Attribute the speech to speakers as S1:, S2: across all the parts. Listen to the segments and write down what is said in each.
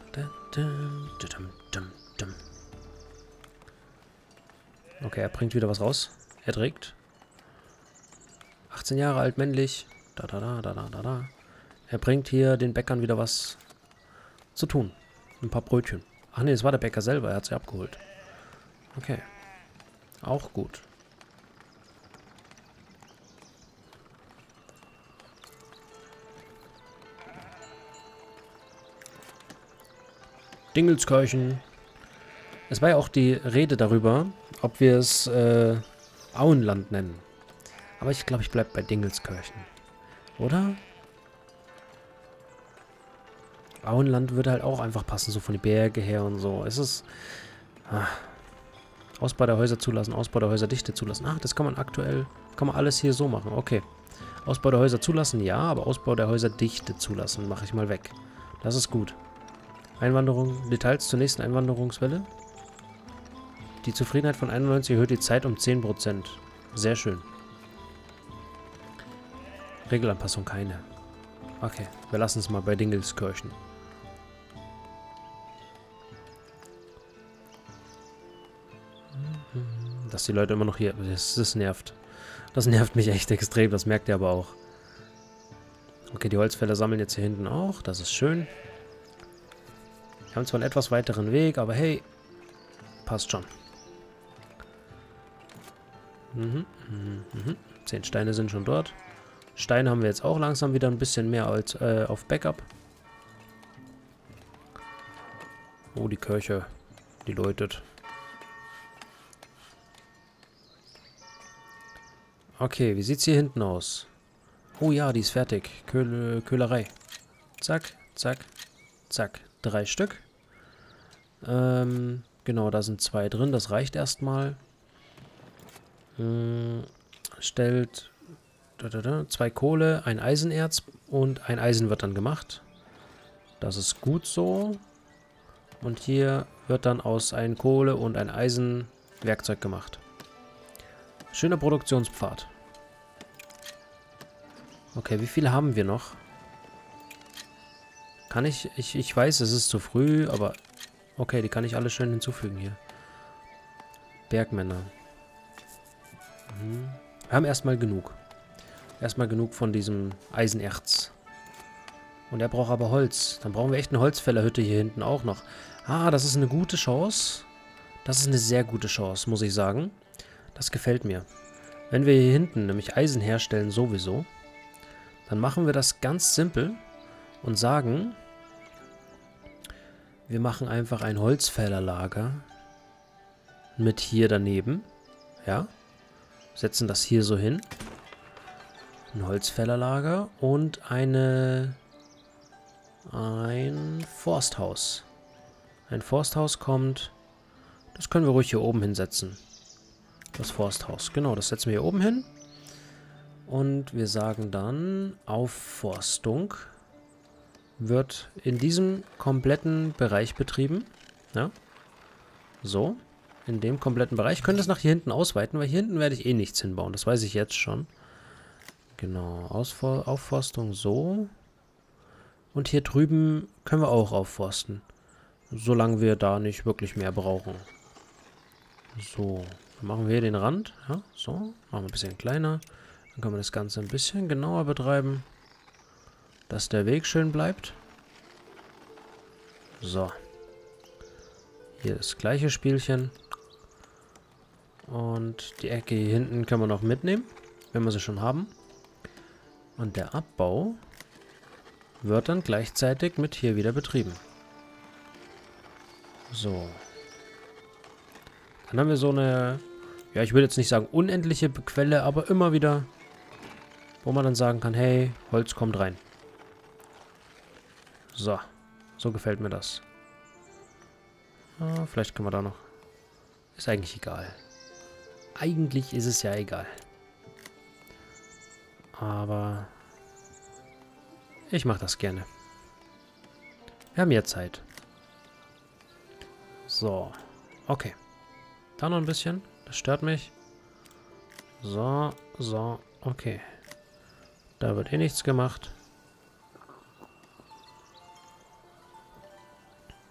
S1: Okay, er bringt wieder was raus. Er trägt. 18 Jahre alt, männlich. Er bringt hier den Bäckern wieder was zu tun. Ein paar Brötchen. Ach nee, es war der Bäcker selber, er hat sie abgeholt. Okay. Auch gut. Dingelskirchen. Es war ja auch die Rede darüber, ob wir es Auenland nennen. Aber ich glaube, ich bleibe bei Dingelskirchen. Oder? Auenland würde halt auch einfach passen, so von den Berge her und so. Es ist... Ausbau der Häuser zulassen, Ausbau der Häuserdichte zulassen. Ach, das kann man aktuell... Kann man alles hier so machen, okay. Ausbau der Häuser zulassen, ja, aber Ausbau der Häuserdichte zulassen mache ich mal weg. Das ist gut. Einwanderung, Details zur nächsten Einwanderungswelle. Die Zufriedenheit von 91 erhöht die Zeit um 10%. Sehr schön. Regelanpassung keine. Okay, wir lassen es mal bei Dingelskirchen. Dass die Leute immer noch hier... Das nervt. Das nervt mich echt extrem, das merkt ihr aber auch. Okay, die Holzfäller sammeln jetzt hier hinten auch. Das ist schön. Wir haben zwar einen etwas weiteren Weg, aber hey, passt schon. 10 Steine sind schon dort. Steine haben wir jetzt auch langsam wieder ein bisschen mehr als auf Backup. Oh, die Kirche, die läutet. Okay, wie sieht's hier hinten aus? Oh ja, die ist fertig. Köhlerei. Zack, zack, zack. 3 Stück. Genau, da sind 2 drin. Das reicht erstmal. Stellt 2 Kohle, ein Eisenerz und ein Eisen wird dann gemacht. Das ist gut so. Und hier wird dann aus ein Kohle und ein Eisen Werkzeug gemacht. Schöner Produktionspfad. Okay, wie viele haben wir noch? Kann ich... Ich weiß, es ist zu früh, aber... Okay, die kann ich alle schön hinzufügen hier. Bergmänner. Wir haben erstmal genug. Erstmal genug von diesem Eisenerz. Und er braucht aber Holz. Dann brauchen wir echt eine Holzfällerhütte hier hinten auch noch. Ah, das ist eine gute Chance. Das ist eine sehr gute Chance, muss ich sagen. Das gefällt mir. Wenn wir hier hinten nämlich Eisen herstellen sowieso, dann machen wir das ganz simpel und sagen, wir machen einfach ein Holzfällerlager mit hier daneben. Ja. Setzen das hier so hin. Ein Holzfällerlager und ein Forsthaus. Ein Forsthaus kommt... Das können wir ruhig hier oben hinsetzen. Das Forsthaus. Genau, das setzen wir hier oben hin. Und wir sagen dann, Aufforstung wird in diesem kompletten Bereich betrieben. Ja. So. In dem kompletten Bereich. Ich könnte es nach hier hinten ausweiten, weil hier hinten werde ich eh nichts hinbauen. Das weiß ich jetzt schon. Genau. Aufforstung so. Und hier drüben können wir auch aufforsten. Solange wir da nicht wirklich mehr brauchen. So. Dann machen wir hier den Rand. Ja, so. Machen wir ein bisschen kleiner. Dann können wir das Ganze ein bisschen genauer betreiben. Dass der Weg schön bleibt. So. Hier das gleiche Spielchen. Und die Ecke hier hinten können wir noch mitnehmen. Wenn wir sie schon haben. Und der Abbau wird dann gleichzeitig mit hier wieder betrieben. So. Dann haben wir so eine, ja, ich würde jetzt nicht sagen unendliche Quelle, aber immer wieder, wo man dann sagen kann, hey, Holz kommt rein. So. So gefällt mir das. Ah, vielleicht können wir da noch... Ist eigentlich egal. Eigentlich ist es ja egal. Aber... Ich mache das gerne. Wir haben ja Zeit. So. Okay. Da noch ein bisschen. Das stört mich. So, so. Okay. Da wird eh nichts gemacht.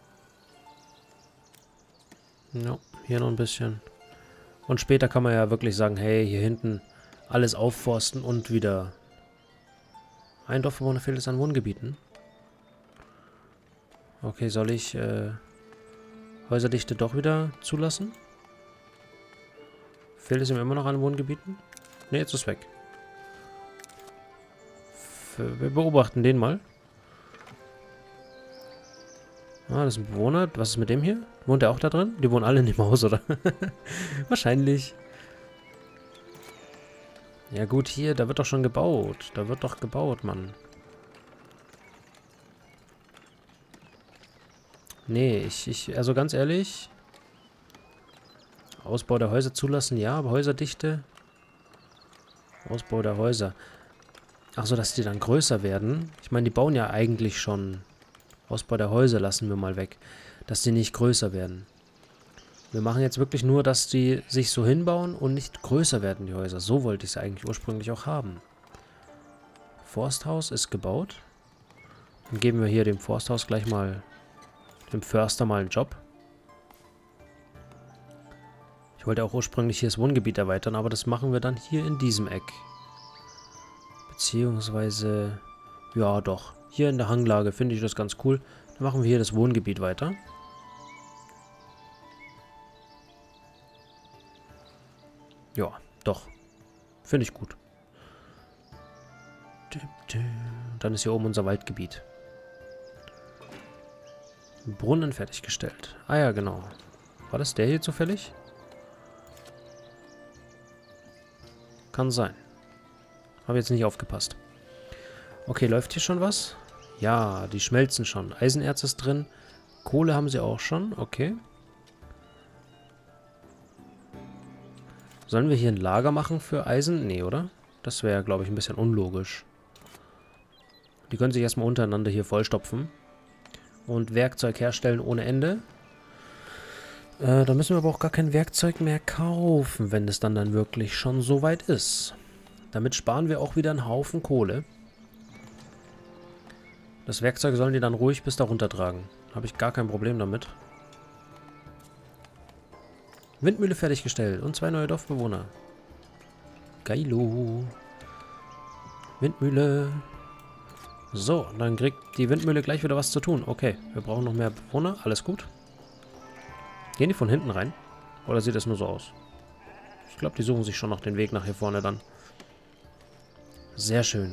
S1: Ja, hier noch ein bisschen. Und später kann man ja wirklich sagen, hey, hier hinten alles aufforsten und wieder... Ein Dorfbewohner fehlt es an Wohngebieten. Okay, soll ich Häuserdichte doch wieder zulassen? Fehlt es ihm immer noch an Wohngebieten? Ne, jetzt ist es weg. Wir beobachten den mal. Ah, das ist ein Bewohner. Was ist mit dem hier? Wohnt der auch da drin? Die wohnen alle in dem Haus, oder? Wahrscheinlich. Ja gut, hier, da wird doch schon gebaut. Da wird doch gebaut, Mann. Nee, also ganz ehrlich. Ausbau der Häuser zulassen, ja, aber Häuserdichte. Ausbau der Häuser. Ach so, dass die dann größer werden. Ich meine, die bauen ja eigentlich schon. Ausbau der Häuser lassen wir mal weg. Dass die nicht größer werden. Wir machen jetzt wirklich nur, dass die sich so hinbauen und nicht größer werden, die Häuser. So wollte ich es eigentlich ursprünglich auch haben. Forsthaus ist gebaut. Dann geben wir hier dem Forsthaus gleich mal, dem Förster mal einen Job. Ich wollte auch ursprünglich hier das Wohngebiet erweitern, aber das machen wir dann hier in diesem Eck. Beziehungsweise, ja doch, hier in der Hanglage finde ich das ganz cool. Dann machen wir hier das Wohngebiet weiter. Ja, doch. Finde ich gut. Dann ist hier oben unser Waldgebiet. Brunnen fertiggestellt. Ah ja, genau. War das der hier zufällig? Kann sein. Habe jetzt nicht aufgepasst. Okay, läuft hier schon was? Ja, die schmelzen schon. Eisenerz ist drin. Kohle haben sie auch schon. Okay. Sollen wir hier ein Lager machen für Eisen? Nee, oder? Das wäre, glaube ich, ein bisschen unlogisch. Die können sich erstmal untereinander hier vollstopfen. Und Werkzeug herstellen ohne Ende. Da müssen wir aber auch gar kein Werkzeug mehr kaufen, wenn es dann wirklich schon so weit ist. Damit sparen wir auch wieder einen Haufen Kohle. Das Werkzeug sollen die dann ruhig bis da runtertragen. Habe ich gar kein Problem damit. Windmühle fertiggestellt und 2 neue Dorfbewohner. Geilo. Windmühle. So, dann kriegt die Windmühle gleich wieder was zu tun. Okay, wir brauchen noch mehr Bewohner. Alles gut. Gehen die von hinten rein? Oder sieht das nur so aus? Ich glaube, die suchen sich schon noch den Weg nach hier vorne dann. Sehr schön.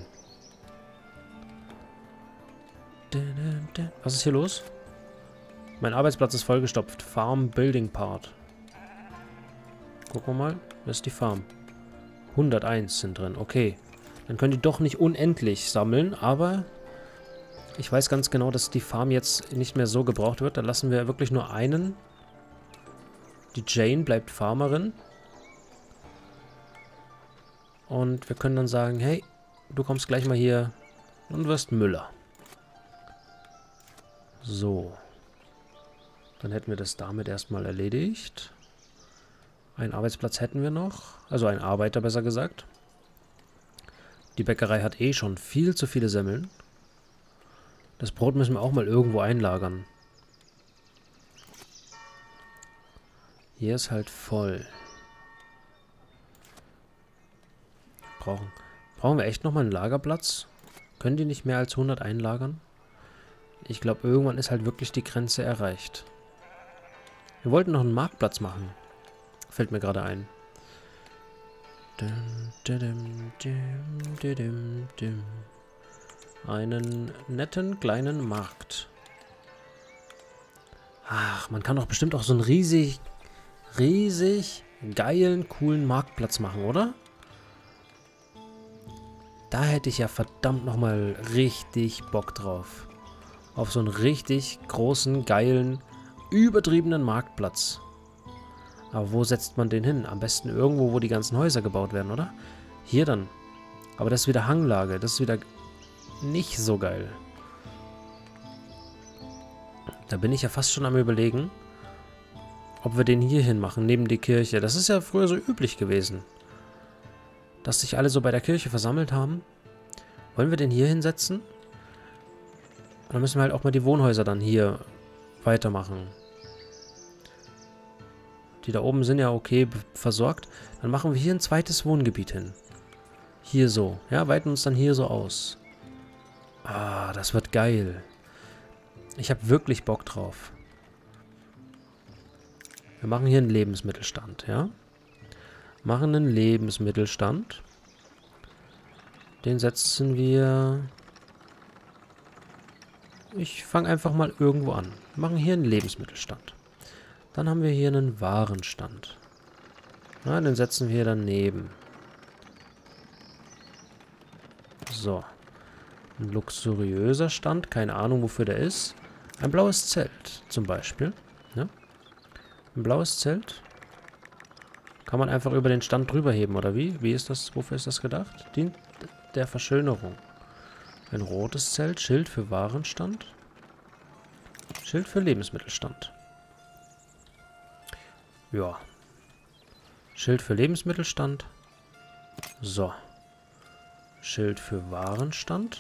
S1: Was ist hier los? Mein Arbeitsplatz ist vollgestopft. Farm Building Part. Gucken wir mal. Das ist die Farm. 101 sind drin. Okay. Dann können die doch nicht unendlich sammeln, aber ich weiß ganz genau, dass die Farm jetzt nicht mehr so gebraucht wird. Da lassen wir wirklich nur einen. Die Jane bleibt Farmerin. Und wir können dann sagen, hey, du kommst gleich mal hier und wirst Müller. So. Dann hätten wir das damit erstmal erledigt. Einen Arbeitsplatz hätten wir noch. Also einen Arbeiter, besser gesagt. Die Bäckerei hat eh schon viel zu viele Semmeln. Das Brot müssen wir auch mal irgendwo einlagern. Hier ist halt voll. Brauchen wir echt nochmal einen Lagerplatz? Können die nicht mehr als 100 einlagern? Ich glaube, irgendwann ist halt wirklich die Grenze erreicht. Wir wollten noch einen Marktplatz machen. Fällt mir gerade ein. Einen netten kleinen Markt. Ach, man kann doch bestimmt auch so einen riesig geilen, coolen Marktplatz machen, oder? Da hätte ich ja verdammt nochmal richtig Bock drauf. Auf so einen richtig großen, geilen, übertriebenen Marktplatz. Aber wo setzt man den hin? Am besten irgendwo, wo die ganzen Häuser gebaut werden, oder? Hier dann. Aber das ist wieder Hanglage. Das ist wieder nicht so geil. Da bin ich ja fast schon am Überlegen, ob wir den hier hin machen, neben die Kirche. Das ist ja früher so üblich gewesen. Dass sich alle so bei der Kirche versammelt haben. Wollen wir den hier hinsetzen? Dann müssen wir halt auch mal die Wohnhäuser dann hier weitermachen. Die da oben sind ja okay versorgt. Dann machen wir hier ein zweites Wohngebiet hin. Hier so. Ja, weiten uns dann hier so aus. Ah, das wird geil. Ich habe wirklich Bock drauf. Wir machen hier einen Lebensmittelstand, ja? Machen einen Lebensmittelstand. Den setzen wir... Ich fange einfach mal irgendwo an. Wir machen hier einen Lebensmittelstand. Dann haben wir hier einen Warenstand. Na, den setzen wir daneben. So. Ein luxuriöser Stand. Keine Ahnung, wofür der ist. Ein blaues Zelt zum Beispiel. Ja? Ein blaues Zelt. Kann man einfach über den Stand drüber heben, oder wie? Wie ist das? Wofür ist das gedacht? Dient der Verschönerung. Ein rotes Zelt. Schild für Warenstand. Schild für Lebensmittelstand. Ja. Schild für Lebensmittelstand. So. Schild für Warenstand.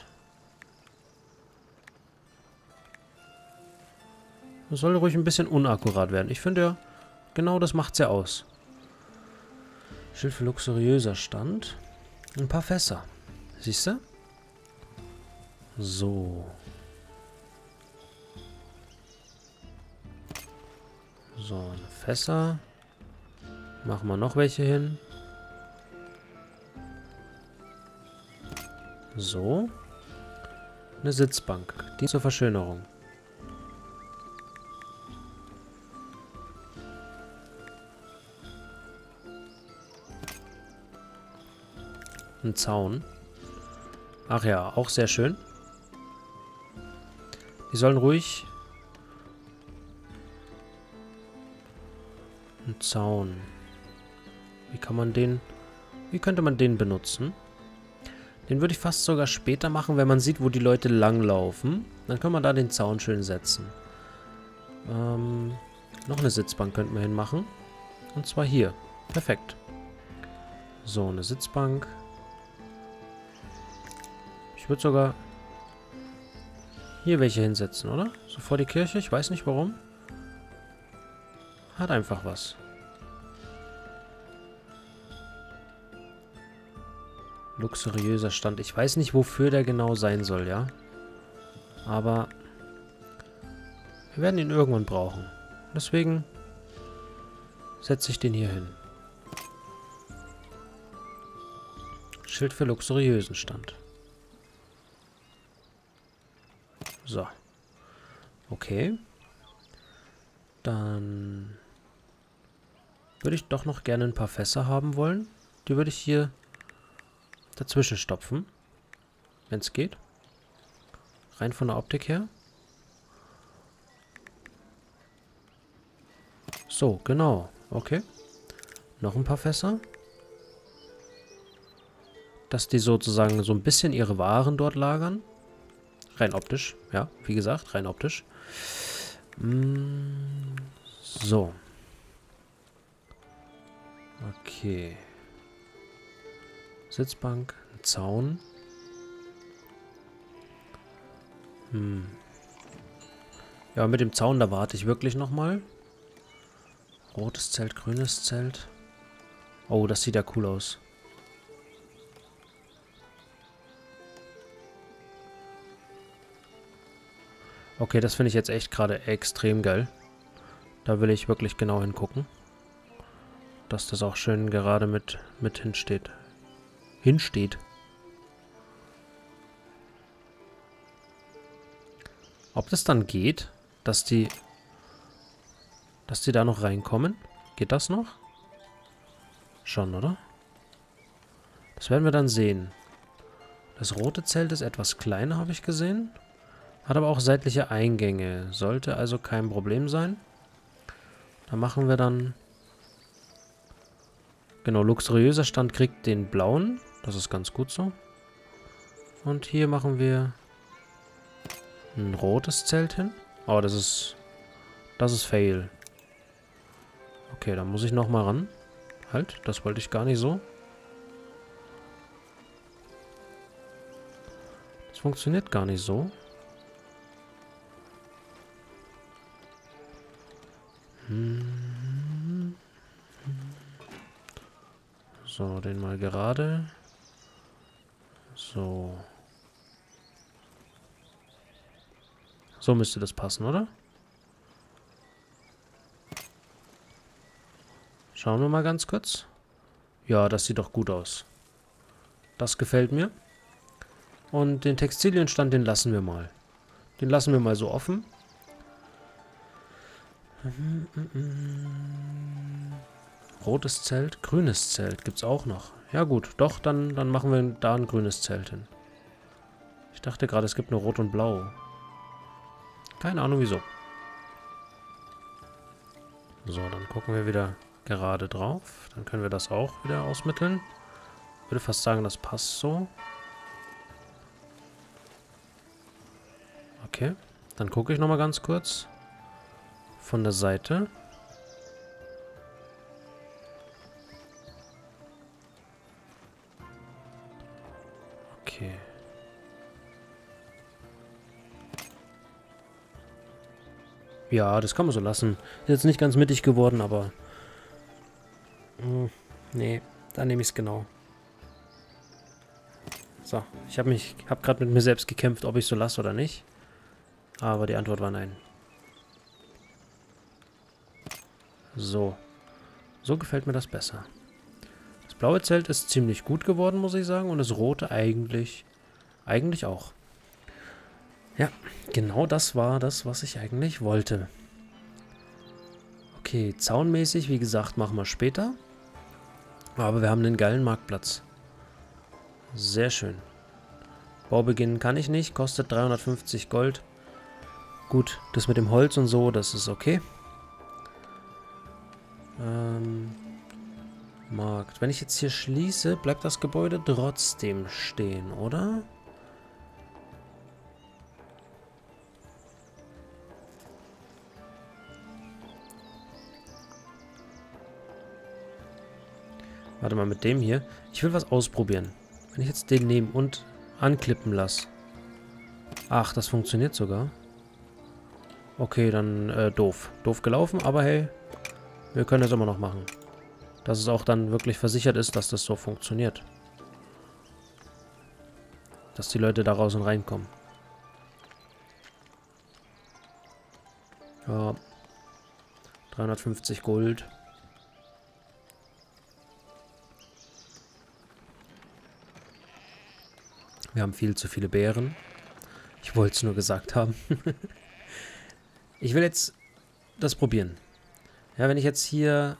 S1: Das soll ruhig ein bisschen unakkurat werden. Ich finde ja, genau das macht's ja aus. Schild für luxuriöser Stand. Ein paar Fässer. Siehst du? So. So, Fässer. Machen wir noch welche hin. So. Eine Sitzbank. Die zur Verschönerung. Ein Zaun. Ach ja, auch sehr schön. Die sollen ruhig... Ein Zaun. Wie kann man den... Wie könnte man den benutzen? Den würde ich fast sogar später machen, wenn man sieht, wo die Leute langlaufen. Dann kann man da den Zaun schön setzen. Noch eine Sitzbank könnten wir hinmachen. Und zwar hier. Perfekt. So, eine Sitzbank. Ich würde sogar hier welche hinsetzen, oder? So vor die Kirche. Ich weiß nicht warum. Hat einfach was. Luxuriöser Stand. Ich weiß nicht, wofür der genau sein soll, ja? Aber wir werden ihn irgendwann brauchen. Deswegen setze ich den hier hin. Schild für luxuriösen Stand. So. Okay. Dann würde ich doch noch gerne ein paar Fässer haben wollen. Die würde ich hier dazwischen stopfen. Wenn es geht. Rein von der Optik her. So, genau. Okay. Noch ein paar Fässer. Dass die sozusagen so ein bisschen ihre Waren dort lagern. Rein optisch. Ja, wie gesagt, rein optisch. So. Okay. Sitzbank, ein Zaun. Ja, mit dem Zaun, da warte ich wirklich nochmal. Rotes Zelt, grünes Zelt. Oh, das sieht ja cool aus. Okay, das finde ich jetzt echt gerade extrem geil. Da will ich wirklich genau hingucken. Dass das auch schön gerade mit hinsteht. Ob das dann geht, dass die da noch reinkommen? Geht das noch? Schon, oder? Das werden wir dann sehen. Das rote Zelt ist etwas kleiner, habe ich gesehen. Hat aber auch seitliche Eingänge. Sollte also kein Problem sein. Da machen wir dann... Genau, luxuriöser Stand kriegt den blauen. Das ist ganz gut so. Und hier machen wir ein rotes Zelt hin. Oh, das ist fail. Okay, dann muss ich nochmal ran. Halt, das wollte ich gar nicht so. Das funktioniert gar nicht so. So, den mal gerade. So. So müsste das passen, oder? Schauen wir mal ganz kurz. Ja, das sieht doch gut aus. Das gefällt mir. Und den Textilienstand, den lassen wir mal. Den lassen wir mal so offen. Rotes Zelt, grünes Zelt gibt's auch noch. Ja gut, doch, dann machen wir da ein grünes Zelt hin. Ich dachte gerade, es gibt nur Rot und Blau. Keine Ahnung wieso. So, dann gucken wir wieder gerade drauf. Dann können wir das auch wieder ausmitteln. Ich würde fast sagen, das passt so. Okay, dann gucke ich nochmal ganz kurz. Von der Seite. Okay. Ja, das kann man so lassen. Ist jetzt nicht ganz mittig geworden, aber... nee, da nehme ich es genau. So, ich habe gerade mit mir selbst gekämpft, ob ich so lasse oder nicht. Aber die Antwort war nein. So. So gefällt mir das besser. Das blaue Zelt ist ziemlich gut geworden, muss ich sagen. Und das rote eigentlich auch. Ja, genau das war das, was ich eigentlich wollte. Okay, zaunmäßig, wie gesagt, machen wir später. Aber wir haben einen geilen Marktplatz. Sehr schön. Bau beginnen kann ich nicht, kostet 350 Gold. Gut, das mit dem Holz und so, das ist okay. Markt. Wenn ich jetzt hier schließe, bleibt das Gebäude trotzdem stehen, oder? Warte mal, mit dem hier. Ich will was ausprobieren. Wenn ich jetzt den nehme und anklippen lasse. Ach, das funktioniert sogar. Okay, dann doof. Doof gelaufen, aber hey, wir können das immer noch machen. Dass es auch dann wirklich versichert ist, dass das so funktioniert. Dass die Leute da raus und reinkommen. Ja. 350 Gold. Wir haben viel zu viele Beeren. Ich wollte es nur gesagt haben. Ich will jetzt das probieren. Ja, wenn ich jetzt hier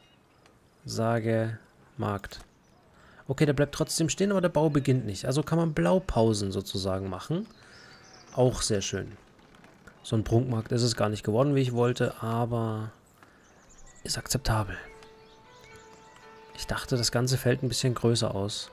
S1: sage Markt. Okay, der bleibt trotzdem stehen, aber der Bau beginnt nicht. Also kann man Blaupausen sozusagen machen. Auch sehr schön. So ein Prunkmarkt ist es gar nicht geworden, wie ich wollte, aber ist akzeptabel. Ich dachte, das Ganze fällt ein bisschen größer aus.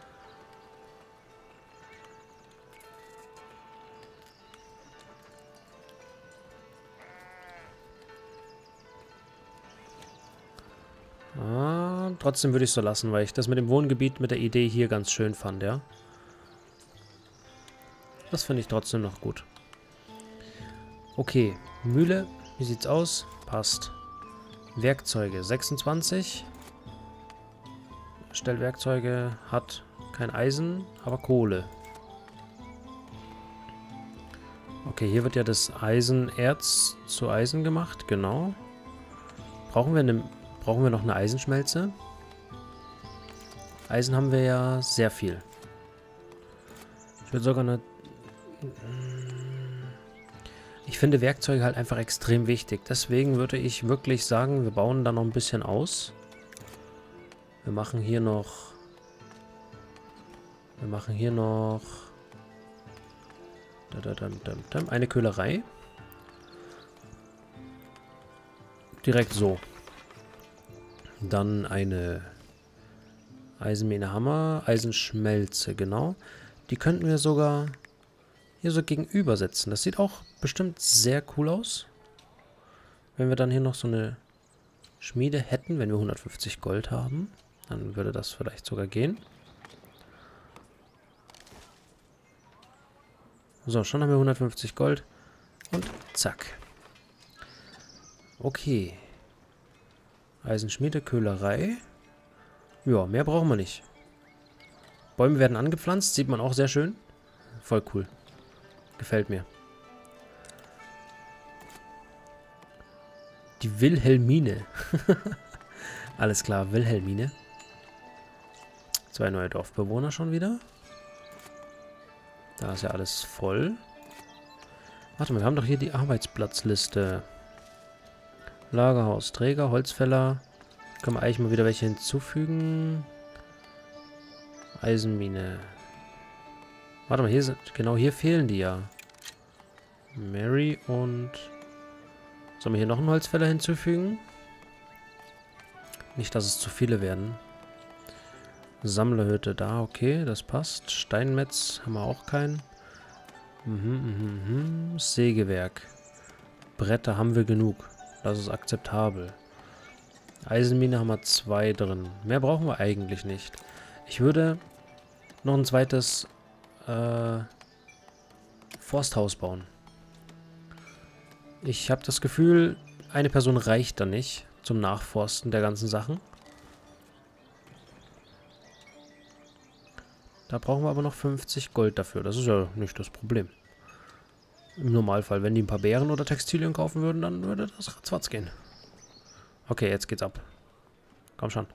S1: Trotzdem würde ich es so lassen, weil ich das mit dem Wohngebiet, mit der Idee hier ganz schön fand, ja. Das finde ich trotzdem noch gut. Okay, Mühle, wie sieht's aus? Passt. Werkzeuge, 26. Stellwerkzeuge, hat kein Eisen, aber Kohle. Okay, hier wird ja das Eisenerz zu Eisen gemacht, genau. Brauchen wir noch eine Eisenschmelze? Eisen haben wir ja sehr viel. Ich würde sogar eine... Ich finde Werkzeuge halt einfach extrem wichtig. Deswegen würde ich wirklich sagen, wir bauen da noch ein bisschen aus. Wir machen hier noch... eine Köhlerei. Direkt so. Dann eine Eisenmähne Hammer, Eisenschmelze, genau. Die könnten wir sogar hier so gegenüber setzen. Das sieht auch bestimmt sehr cool aus. Wenn wir dann hier noch so eine Schmiede hätten, wenn wir 150 Gold haben, dann würde das vielleicht sogar gehen. So, schon haben wir 150 Gold. Und zack. Okay. Eisenschmiede, Köhlerei. Ja, mehr brauchen wir nicht. Bäume werden angepflanzt, sieht man auch sehr schön. Voll cool. Gefällt mir. Die Wilhelmine. Alles klar, Wilhelmine. 2 neue Dorfbewohner schon wieder. Da ist ja alles voll. Warte mal, wir haben doch hier die Arbeitsplatzliste. Lagerhaus, Träger, Holzfäller. Können wir eigentlich mal wieder welche hinzufügen. Eisenmine. Warte mal, hier sind, genau hier fehlen die ja. Mary und... Sollen wir hier noch einen Holzfäller hinzufügen? Nicht, dass es zu viele werden. Sammlerhütte da, okay, das passt. Steinmetz haben wir auch keinen. Sägewerk. Bretter haben wir genug. Das ist akzeptabel. Eisenmine haben wir 2 drin. Mehr brauchen wir eigentlich nicht. Ich würde noch ein zweites Forsthaus bauen. Ich habe das Gefühl, eine Person reicht da nicht zum Nachforsten der ganzen Sachen. Da brauchen wir aber noch 50 Gold dafür. Das ist ja nicht das Problem. Im Normalfall, wenn die ein paar Beeren oder Textilien kaufen würden, dann würde das ratzfatz gehen. Okay, jetzt geht's ab. Komm schon.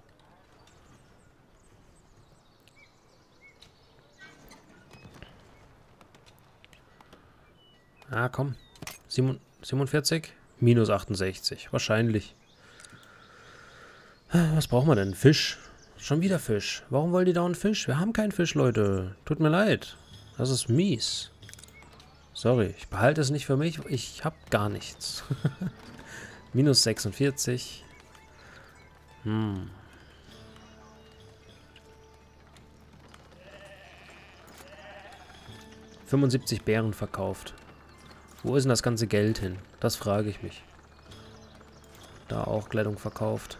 S1: Ah, komm. 47? Minus 68. Wahrscheinlich. Was brauchen wir denn? Fisch. Schon wieder Fisch. Warum wollen die dauernd Fisch? Wir haben keinen Fisch, Leute. Tut mir leid. Das ist mies. Sorry, ich behalte es nicht für mich. Ich habe gar nichts. Minus 46. 75 Beeren verkauft. Wo ist denn das ganze Geld hin? Das frage ich mich. Da auch Kleidung verkauft.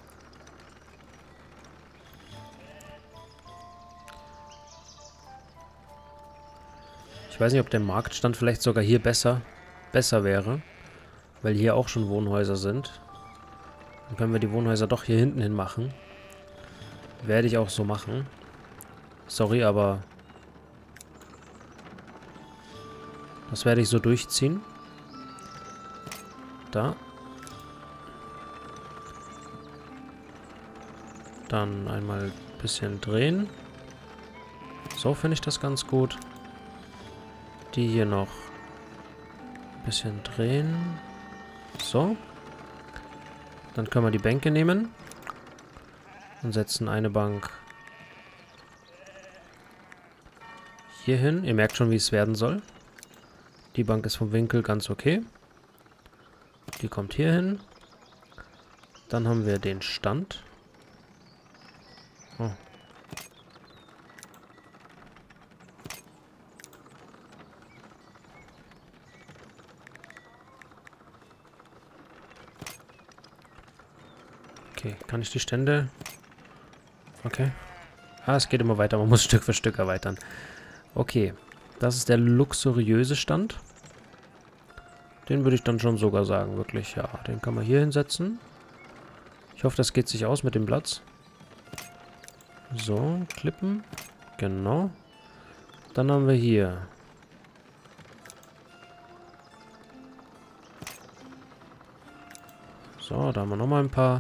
S1: Ich weiß nicht, ob der Marktstand vielleicht sogar hier besser wäre. Weil hier auch schon Wohnhäuser sind. Dann können wir die Wohnhäuser doch hier hinten hin machen. Werde ich auch so machen. Sorry, aber... Das werde ich so durchziehen. Da. Dann einmal ein bisschen drehen. So finde ich das ganz gut. Die hier noch ein bisschen drehen. So. Dann können wir die Bänke nehmen. Und setzen eine Bank hier hin. Ihr merkt schon, wie es werden soll. Die Bank ist vom Winkel ganz okay. Die kommt hier hin. Dann haben wir den Stand. Oh. Okay, kann ich die Stände... Okay. Ah, es geht immer weiter. Man muss Stück für Stück erweitern. Okay. Das ist der luxuriöse Stand. Den würde ich dann schon sogar sagen, wirklich. Ja, den kann man hier hinsetzen. Ich hoffe, das geht sich aus mit dem Platz. So, Klippen. Genau. Dann haben wir hier... So, da haben wir nochmal ein paar.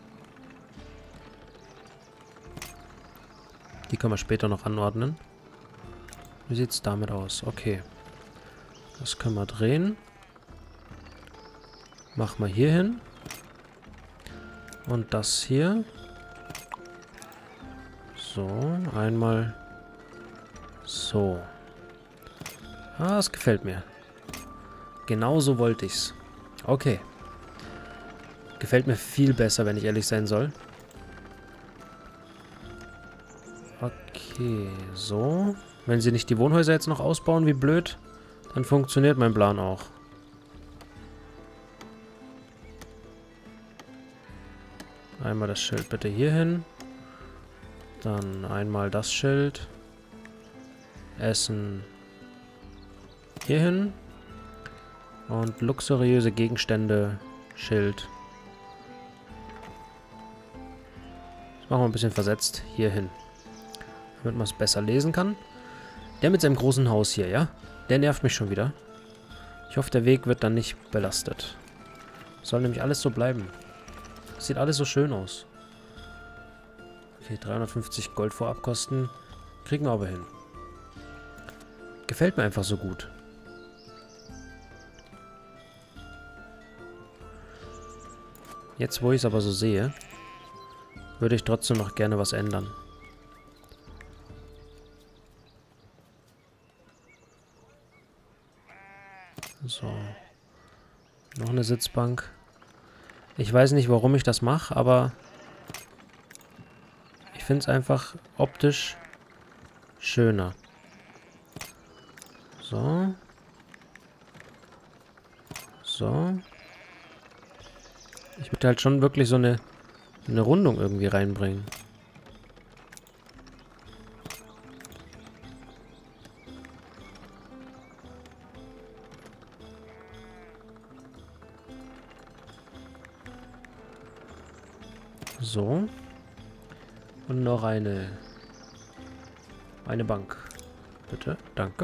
S1: Die können wir später noch anordnen. Wie sieht es damit aus? Okay. Das können wir drehen. Machen wir hier hin. Und das hier. So, einmal so. Ah, das gefällt mir. Genauso wollte ich's. Okay. Gefällt mir viel besser, wenn ich ehrlich sein soll. Okay, so. Wenn sie nicht die Wohnhäuser jetzt noch ausbauen, wie blöd, dann funktioniert mein Plan auch. Einmal das Schild bitte hier hin. Dann einmal das Schild. Essen hier hin. Und luxuriöse Gegenstände, Schild. Machen wir ein bisschen versetzt hier hin. Damit man es besser lesen kann. Der mit seinem großen Haus hier, ja? Der nervt mich schon wieder. Ich hoffe, der Weg wird dann nicht belastet. Soll nämlich alles so bleiben. Sieht alles so schön aus. Okay, 350 Gold Vorabkosten. Kriegen wir aber hin. Gefällt mir einfach so gut. Jetzt, wo ich es aber so sehe, würde ich trotzdem noch gerne was ändern. So. Noch eine Sitzbank. Ich weiß nicht, warum ich das mache, aber ich finde es einfach optisch schöner. So. So. Ich würde halt schon wirklich so eine Rundung irgendwie reinbringen. So. Und noch eine Bank. Bitte, danke.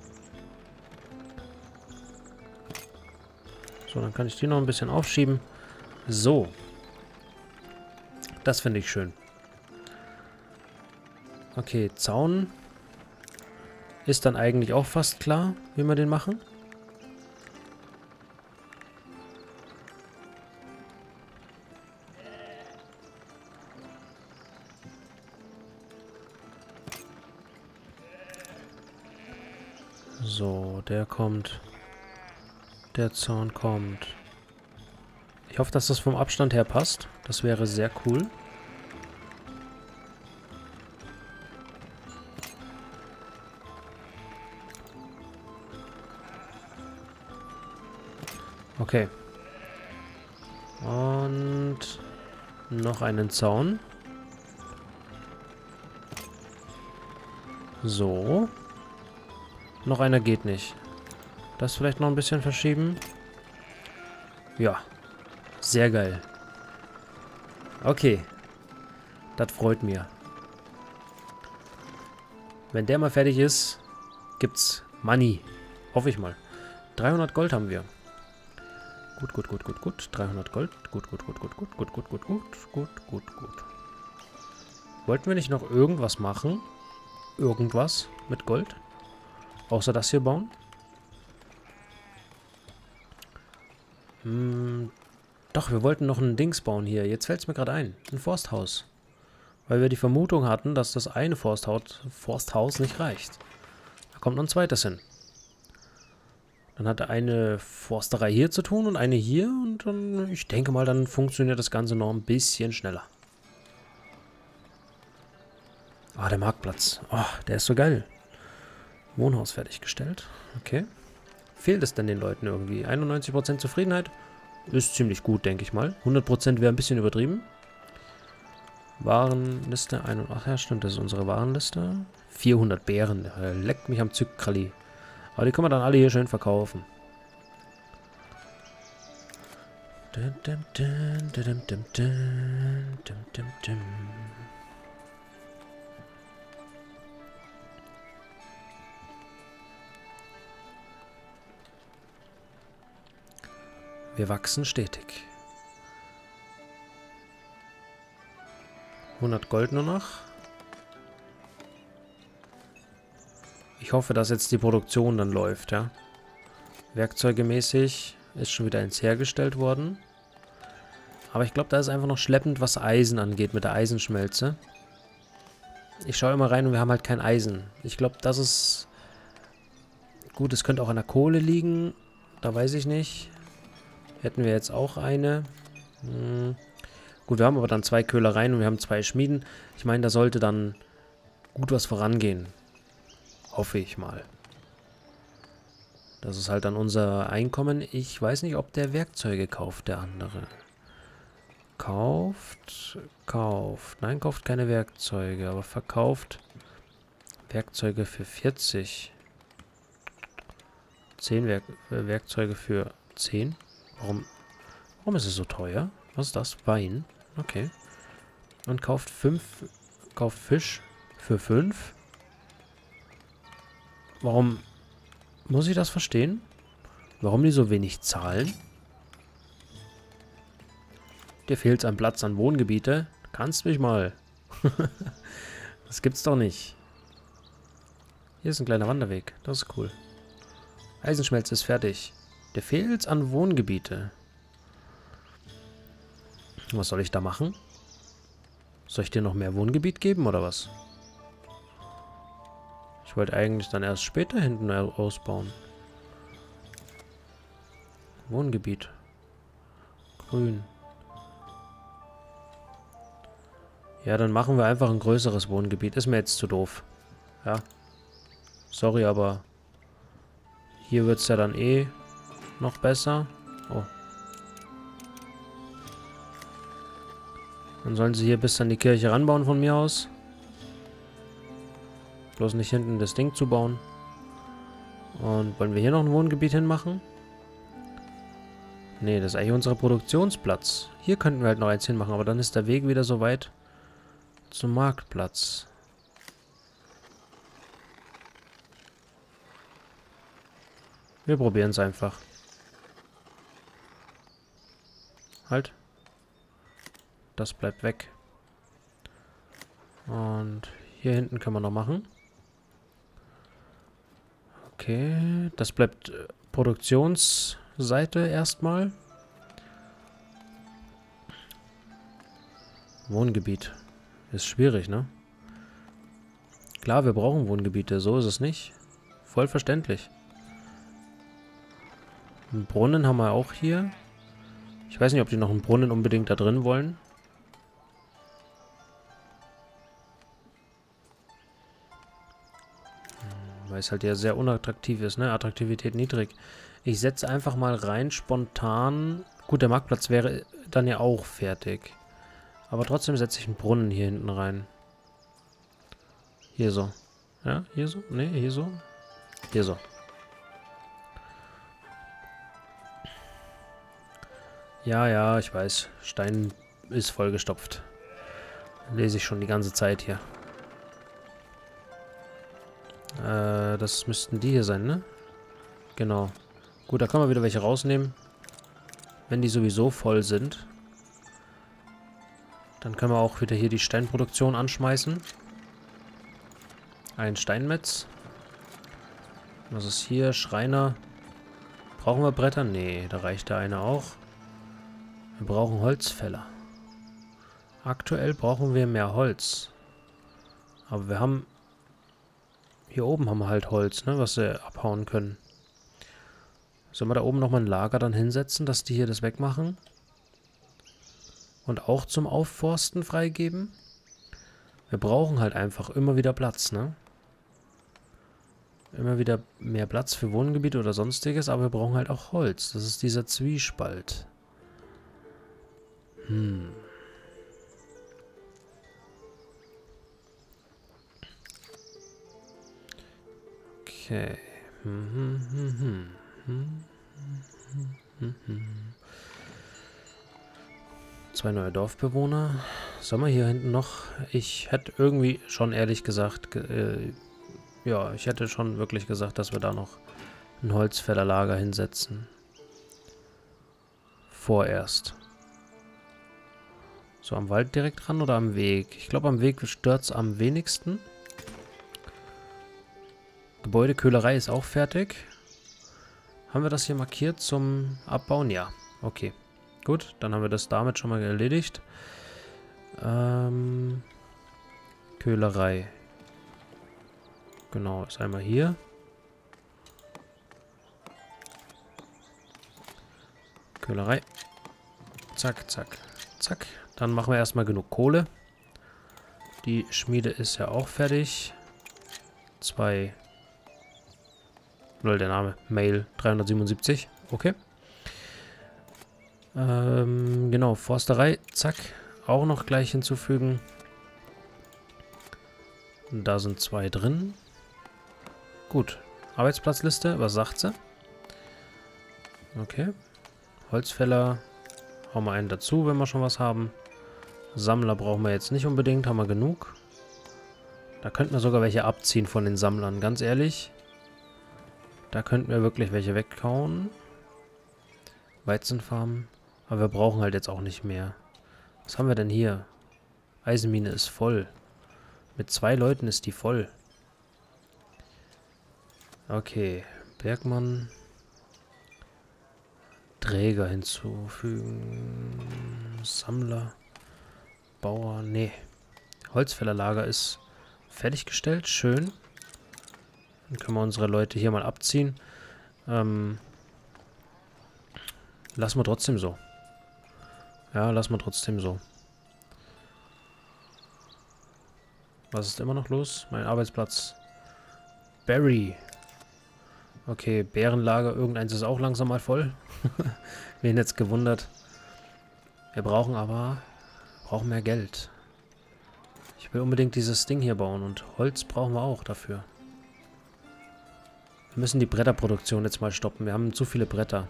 S1: So, dann kann ich die noch ein bisschen aufschieben. So. Das finde ich schön. Okay, Zaun ist dann eigentlich auch fast klar, wie wir den machen. So, der kommt. Der Zaun kommt. Ich hoffe, dass das vom Abstand her passt. Das wäre sehr cool. Okay. Und noch einen Zaun. So. Noch einer geht nicht. Das vielleicht noch ein bisschen verschieben. Ja. Sehr geil. Okay. Das freut mich. Wenn der mal fertig ist, gibt's Money. Hoffe ich mal. 300 Gold haben wir. Gut, gut, gut, gut, gut. 300 Gold. Gut, gut, gut, gut, gut, gut, gut, gut, gut, gut, gut, gut. Wollten wir nicht noch irgendwas machen? Irgendwas mit Gold? Außer das hier bauen? Doch, wir wollten noch ein Dings bauen hier. Jetzt fällt es mir gerade ein. Ein Forsthaus. Weil wir die Vermutung hatten, dass das eine Forsthaus nicht reicht. Da kommt noch ein zweites hin. Dann hat er eine Forsterei hier zu tun und eine hier. Und dann, ich denke mal, dann funktioniert das Ganze noch ein bisschen schneller. Ah, der Marktplatz. Oh, der ist so geil. Wohnhaus fertiggestellt. Okay. Fehlt es denn den Leuten irgendwie? 91% Zufriedenheit? Ist ziemlich gut, denke ich mal. 100% wäre ein bisschen übertrieben. Warenliste. Ach ja, stimmt, das ist unsere Warenliste. 400 Beeren. Leckt mich am Zückkralli. Aber die können wir dann alle hier schön verkaufen. Wir wachsen stetig. 100 Gold nur noch. Ich hoffe, dass jetzt die Produktion dann läuft, ja. Werkzeugemäßig ist schon wieder eins hergestellt worden. Aber ich glaube, da ist einfach noch schleppend, was Eisen angeht mit der Eisenschmelze. Ich schaue immer rein und wir haben halt kein Eisen. Ich glaube, das ist... Gut, es könnte auch an der Kohle liegen. Da weiß ich nicht. Hätten wir jetzt auch eine. Gut, wir haben aber dann 2 Köhlereien und wir haben 2 Schmieden. Ich meine, da sollte dann gut was vorangehen. Hoffe ich mal. Das ist halt dann unser Einkommen. Ich weiß nicht, ob der Werkzeuge kauft, der andere. Kauft. Nein, kauft keine Werkzeuge, aber verkauft Werkzeuge für 40. 10 Werkzeuge für 10. Warum ist es so teuer? Was ist das? Wein. Okay. Und kauft Fisch für 5. Warum muss ich das verstehen? Warum die so wenig zahlen? Dir fehlt es an Platz an Wohngebiete. Kannst mich mal. Das gibt's doch nicht. Hier ist ein kleiner Wanderweg. Das ist cool. Eisenschmelze ist fertig. Dir fehlt es an Wohngebiete. Was soll ich da machen? Soll ich dir noch mehr Wohngebiet geben, oder was? Ich wollte eigentlich dann erst später hinten ausbauen. Wohngebiet. Grün. Ja, dann machen wir einfach ein größeres Wohngebiet. Ist mir jetzt zu doof. Ja. Sorry, aber hier wird es ja dann eh noch besser. Oh. Dann sollen sie hier bis an die Kirche ranbauen von mir aus. Bloß nicht hinten das Ding zu bauen. Und wollen wir hier noch ein Wohngebiet hinmachen? Nee, das ist eigentlich unser Produktionsplatz. Hier könnten wir halt noch eins hinmachen, aber dann ist der Weg wieder so weit zum Marktplatz. Wir probieren es einfach. Halt. Das bleibt weg. Und hier hinten können wir noch machen. Okay, das bleibt Produktionsseite erstmal. Wohngebiet. Ist schwierig, ne? Klar, wir brauchen Wohngebiete, so ist es nicht. Voll verständlich. Einen Brunnen haben wir auch hier. Ich weiß nicht, ob die noch einen Brunnen unbedingt da drin wollen. Weil es halt ja sehr unattraktiv ist, ne? Attraktivität niedrig. Ich setze einfach mal rein, spontan. Gut, der Marktplatz wäre dann ja auch fertig. Aber trotzdem setze ich einen Brunnen hier hinten rein. Hier so. Ja, hier so? Ne, hier so. Hier so. Ja, ja, ich weiß. Stein ist vollgestopft. Lese ich schon die ganze Zeit hier. Das müssten die hier sein, ne? Genau. Gut, da kann man wieder welche rausnehmen. Wenn die sowieso voll sind. Dann können wir auch wieder hier die Steinproduktion anschmeißen. Ein Steinmetz. Was ist hier? Schreiner. Brauchen wir Bretter? Nee, da reicht der eine auch. Wir brauchen Holzfäller. Aktuell brauchen wir mehr Holz. Aber wir haben... Hier oben haben wir halt Holz, ne, was sie abhauen können. Sollen wir da oben nochmal ein Lager dann hinsetzen, dass die hier das wegmachen? Und auch zum Aufforsten freigeben? Wir brauchen halt einfach immer wieder Platz, ne? Immer wieder mehr Platz für Wohngebiete oder sonstiges, aber wir brauchen halt auch Holz. Das ist dieser Zwiespalt. Okay. Zwei neue Dorfbewohner. Sollen wir hier hinten noch? Ich hätte irgendwie schon ehrlich gesagt, ja, ich hätte schon wirklich gesagt, dass wir da noch ein Holzfällerlager hinsetzen. Vorerst. So, am Wald direkt dran oder am Weg? Ich glaube, am Weg stört es am wenigsten. Gebäudeköhlerei ist auch fertig. Haben wir das hier markiert zum Abbauen? Ja. Okay. Gut, dann haben wir das damit schon mal erledigt. Köhlerei. Genau, ist einmal hier. Köhlerei. Zack, zack, zack. Dann machen wir erstmal genug Kohle. Die Schmiede ist ja auch fertig. Der Name. Mail 377. Okay. Genau, Forsterei. Zack. Auch noch gleich hinzufügen. Und da sind 2 drin. Gut. Arbeitsplatzliste. Was sagt sie? Okay. Holzfäller. Hauen wir einen dazu, wenn wir schon was haben. Sammler brauchen wir jetzt nicht unbedingt, haben wir genug. Da könnten wir sogar welche abziehen von den Sammlern, ganz ehrlich. Da könnten wir wirklich welche weghauen. Weizenfarmen. Aber wir brauchen halt jetzt auch nicht mehr. Was haben wir denn hier? Eisenmine ist voll. Mit 2 Leuten ist die voll. Okay. Bergmann. Träger hinzufügen. Sammler. Bauer. Nee. Holzfällerlager ist fertiggestellt. Schön. Dann können wir unsere Leute hier mal abziehen. Lassen wir trotzdem so. Ja, lassen wir trotzdem so. Was ist immer noch los? Mein Arbeitsplatz. Barry. Okay, Bärenlager. Irgendeins ist auch langsam mal voll. Wen jetzt gewundert. Wir brauchen mehr Geld. Ich will unbedingt dieses Ding hier bauen. Und Holz brauchen wir auch dafür. Wir müssen die Bretterproduktion jetzt mal stoppen. Wir haben zu viele Bretter.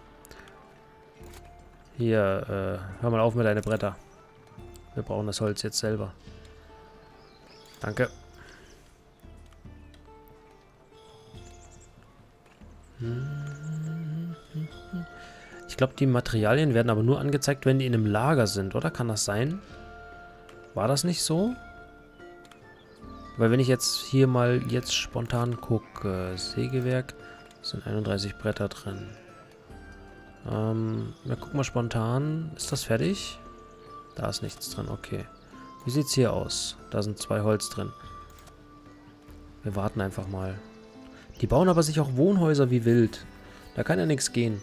S1: Hier, hör mal auf mit deinen Bretter. Wir brauchen das Holz jetzt selber. Danke. Ich glaube, die Materialien werden aber nur angezeigt, wenn die in einem Lager sind, oder? Kann das sein? War das nicht so? Weil wenn ich jetzt hier mal spontan gucke, Sägewerk, sind 31 Bretter drin. Wir gucken mal spontan. Ist das fertig? Da ist nichts drin, okay. Wie sieht es hier aus? Da sind 2 Holz drin. Wir warten einfach mal. Die bauen aber sich auch Wohnhäuser wie wild. Da kann ja nichts gehen.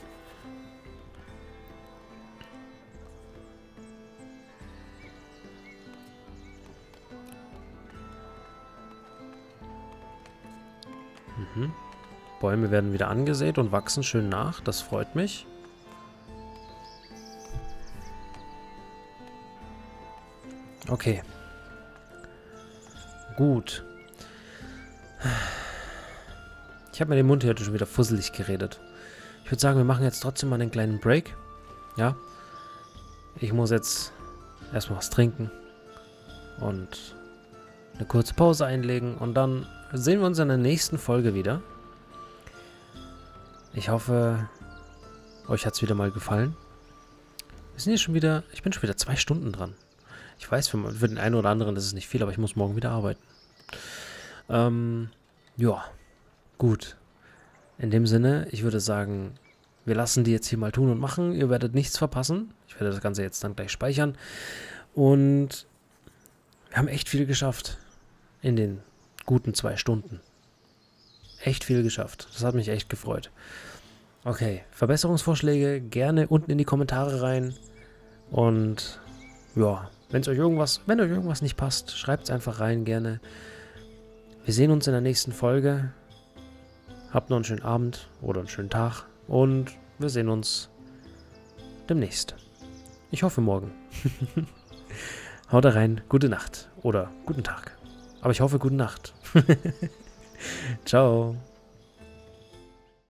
S1: Bäume werden wieder angesät und wachsen schön nach. Das freut mich. Okay. Gut. Ich habe mir den Mund heute schon wieder fusselig geredet. Ich würde sagen, wir machen jetzt trotzdem mal einen kleinen Break. Ja. Ich muss jetzt erstmal was trinken. Und eine kurze Pause einlegen. Und dann sehen wir uns in der nächsten Folge wieder. Ich hoffe, euch hat es wieder mal gefallen. Wir sind hier schon wieder, ich bin schon wieder 2 Stunden dran. Ich weiß, für den einen oder anderen ist es nicht viel, aber ich muss morgen wieder arbeiten. Ja, gut. In dem Sinne, ich würde sagen, wir lassen die jetzt hier mal tun und machen. Ihr werdet nichts verpassen. Ich werde das Ganze jetzt dann gleich speichern. Und wir haben echt viel geschafft in den guten 2 Stunden. Echt viel geschafft. Das hat mich echt gefreut. Okay, Verbesserungsvorschläge gerne unten in die Kommentare rein. Und ja, wenn euch irgendwas nicht passt, schreibt es einfach rein gerne. Wir sehen uns in der nächsten Folge. Habt noch einen schönen Abend oder einen schönen Tag. Und wir sehen uns demnächst. Ich hoffe morgen. Haut rein, gute Nacht oder guten Tag. Aber ich hoffe, gute Nacht. Ciao.